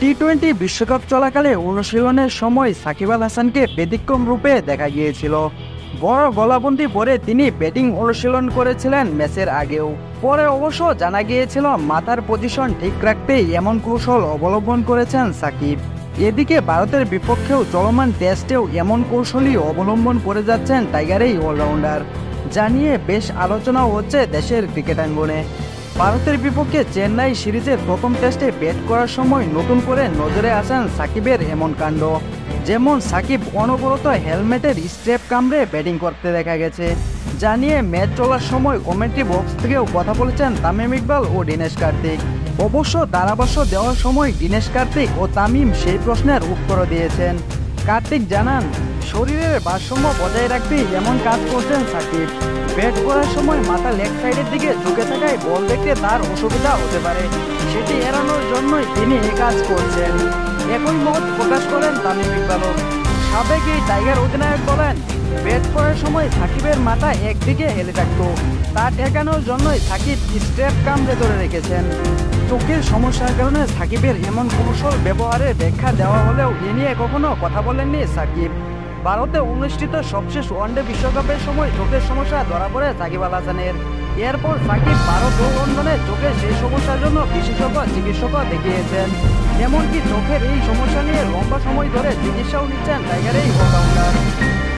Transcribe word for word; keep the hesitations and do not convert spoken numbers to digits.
T twenty বিশ্বকাপ চলাকালে অনুশীলনের সময় সাকিব আল হাসানকে ব্যতিক্রম রূপে দেখা গিয়েছিল। বড় গলাবন্দি পরে তিনি ব্যাটিং অনুশীলন করেছিলেন ম্যাচের আগেও। পরে অবশ্য জানা গিয়েছিল মাথার পজিশন ঠিক রাখতেই এমন কৌশল অবলম্বন করেছেন সাকিব। এদিকে ভারতের বিপক্ষেও চলমান টেস্টেও এমন কৌশলই অবলম্বন করে যাচ্ছেন টাইগার এই অলরাউন্ডার, যা নিয়ে বেশ আলোচনাও হচ্ছে দেশের ক্রিকেটাঙ্গনে। ভারতের বিপক্ষে চেন্নাই সিরিজের প্রথম টেস্টে ব্যাট করার সময় নতুন করে নজরে আসেন সাকিবের এমন কাণ্ড। যেমন সাকিব অনবরত হেলমেটের স্ট্রেপ কামড়ে ব্যাটিং করতে দেখা গেছে, যা নিয়ে ম্যাচ চলার সময় কমেন্ট্রি বক্স থেকেও কথা বলেছেন তামিম ইকবাল ও দীনেশ কার্তিক। অবশ্য ধারাভাষ্য দেওয়ার সময় দীনেশ কার্তিক ও তামিম সেই প্রশ্নের উত্তরও দিয়েছেন। কার্তিক জানান, শরীরের ভারসাম্য বজায় রাখতেই এমন কাজ করছেন সাকিব। ব্যাট করার সময় মাথা লেগ সাইডের দিকে ঝুঁকে থাকায় বল দেখতে তার অসুবিধা হতে পারে, সেটি এড়ানোর জন্যই তিনি এই কাজ করছেন। একই মত প্রকাশ করেন তামিম ইকবালও। সাবেক এই টাইগার অধিনায়ক বলেন, ব্যাট করার সময় সাকিবের মাথা একদিকে হেলে থাকত, তা ঠেকানোর জন্যই সাকিব স্ট্রেপ কামড়ে ধরে রেখেছেন। চোখের সমস্যার কারণে সাকিবের এমন কৌশল ব্যবহারের ব্যাখ্যা দেওয়া হলেও এ নিয়ে কখনো কথা বলেননি সাকিব। ভারতে অনুষ্ঠিত সবশেষ ওয়ানডে বিশ্বকাপের সময় চোখের সমস্যা ধরা পড়ে সাকিব আল হাসানের। এরপর সাকিব ভারত ও লন্ডনে চোখের সেই সমস্যার জন্য বিশেষজ্ঞ চিকিৎসকও দেখিয়েছেন। এমনকি চোখের এই সমস্যা নিয়ে লম্বা সময় ধরে চিকিৎসাও নিচ্ছেন টাইগার এই অলরাউন্ডার।